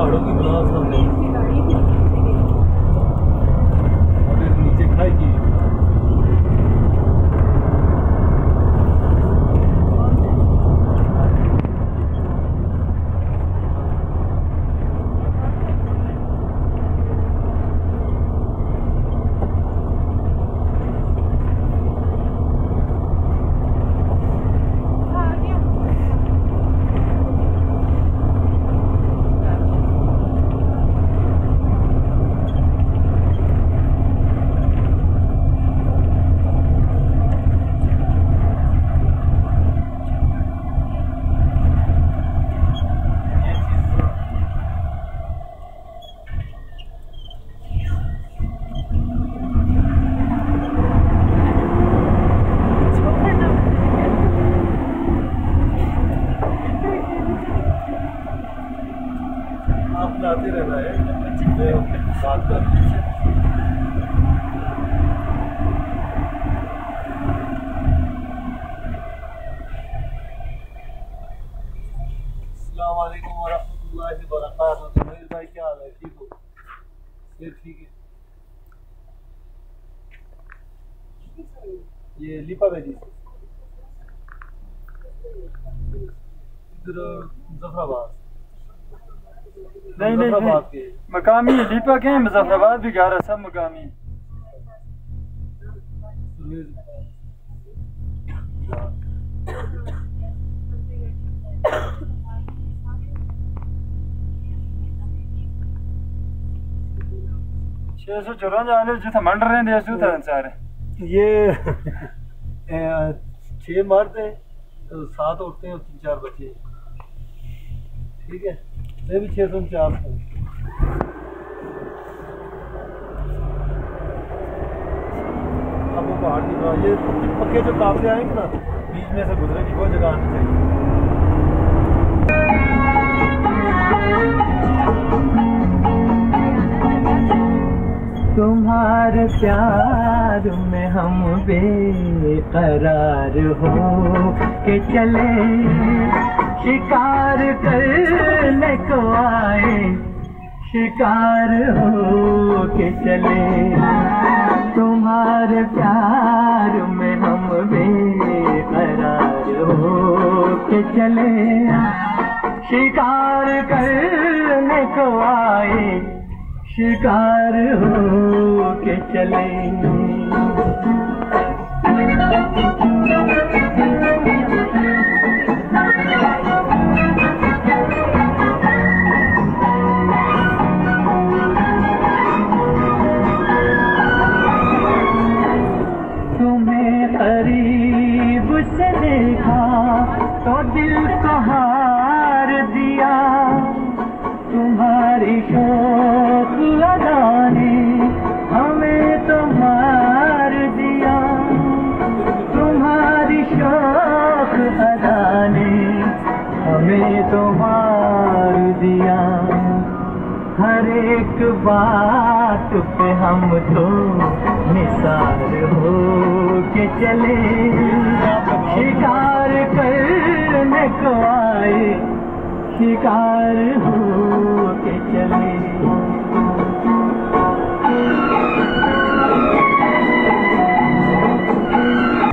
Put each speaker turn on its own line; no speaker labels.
पहाड़ों की बुलावा सामने नीचे खाई की आते रहना है बात कर। अस्सलाम वालेकुम वरहमतुल्लाहि वबरकातुहू। सुनील भाई क्या हाल है? ठीक हो? फिर ठीक है। ये लिपा वैली इधर मुजफ्फराबाद।
नहीं मकामी लिपा के मुजफ्फराबाद भी गा रहा, सब मकामी। छह सौ 54 जिथे मंड रहे सारे
ये 6 मर्द है तो 7 औरतें और 3-4 बच्चे। ठीक है, ये भी 649 है। अब वो पहाड़ की तरह ये पक्के जो काफले आएंगे ना, बीच में से गुजरेगी, वो जगह आनी चाहिए।
तुम्हारे प्यार में हम बेकरार हो के चले, शिकार करने को आए, शिकार हो के चले। तुम्हारे प्यार में हम बेकरार हो के चले, शिकार करने को आए, शिकार हो के चले। करीब से देखा तो दिल को हार दिया, तुम्हारी शौक अदा ने हमें तो मार दिया, तुम्हारी शौक अदा ने हमें तो मार दिया। हर एक बात पे हम तो निसार हो के चले, शिकार करने को आए, शिकार हो के